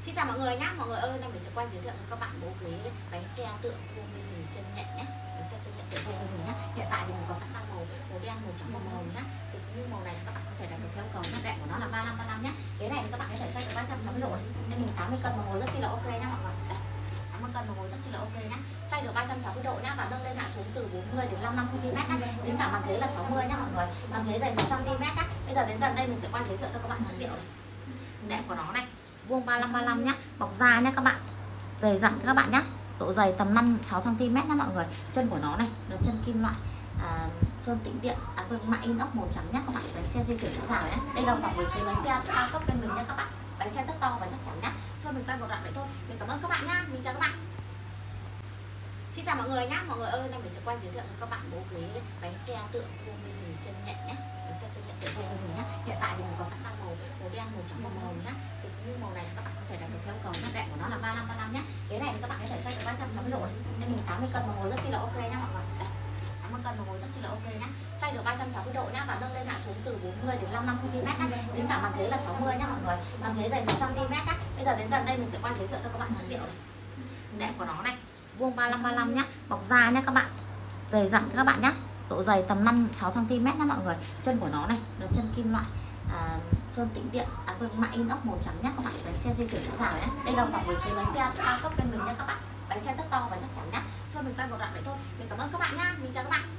Xin chào mọi người nhé. Mọi người ơi, hôm nay mình sẽ quay giới thiệu cho các bạn mẫu ghế bánh xe tượng vuông bên mình chân nhẹ nhé. Bánh xe chân nhẹ tượng vuông bên mình nhé. Hiện tại thì mình có sẵn màu đen, màu trắng và màu hồng nhé. Thì cũng như màu này các bạn có thể đặt được theo cầu nhé. Đệm của nó là 35 nhé. Ghế này thì các bạn có thể xoay được 360 độ. Nên mình 80 cân mà ngồi rất chi là ok nhá mọi người. Đây, 80 cân mà ngồi rất chi là ok nhá. Xoay được 360 độ nhá và nâng lên hạ xuống từ 40 đến 55 cm nhá. Đến cả mặt ghế là 60 nhá mọi người. Mặt ghế dày 6 cm nhá. Bây giờ đến gần đây mình sẽ quay giới thiệu cho các bạn chất liệu này. Đệm của nó này vuông 35 nhá, bọc da nhá các bạn, dày dặn các bạn nhá, độ dày tầm 5-6 cm nhá mọi người. Chân của nó này là chân kim loại sơn tĩnh điện, mạ inox màu trắng nhá các bạn. Bánh xe di chuyển dễ dàng nhé. Đây là vòng 19 bánh xe cao cấp bên mình nhá các bạn. Bánh xe rất to và chắc chắn nhá. Thôi mình quay một đoạn vậy thôi. Mình cảm ơn các bạn nhá. Mình chào các bạn. Xin chào mọi người nhé. Mọi người ơi, hôm nay mình sẽ quay giới thiệu cho các bạn mẫu ghế bánh xe tượng vuông bên mình chân nhẹ nhé. Bánh xe chân nhẹ tượng vuông bên mình nhé. Hiện tại thì mình có sẵn màu đen, màu trắng và màu hồng nhé. Thì cũng như màu này các bạn có thể đặt được theo cầu nhé. Đệm của nó là 35 nhé. Ghế này thì các bạn có thể xoay được 360 độ. Nên mình 80 cân mà ngồi rất chi là ok nhá mọi người. Đây, 80 cân mà ngồi rất chi là ok nhá. Xoay được 360 độ nhá và nâng lên hạ xuống từ 40 đến 55 cm nhá. Đến cả mặt ghế là 60 nhá mọi người. Mặt ghế dày 6 cm nhá. Bây giờ đến gần đây mình sẽ quay giới thiệu cho các bạn chất liệu này. Đệm của nó này vuông 35 nhá, bọc da nhá các bạn, dày dặn các bạn nhá, độ dày tầm 5-6 cm nhá mọi người. Chân của nó này là chân kim loại sơn tĩnh điện, mạ inox màu trắng nhá các bạn. Bánh xe di chuyển dễ dàng nhé. Đây là vòng 19 bánh xe cao cấp bên mình nhá các bạn. Bánh xe rất to và chắc chắn nhá. Thôi mình quay một đoạn vậy thôi. Mình cảm ơn các bạn nhá. Mình chào các bạn.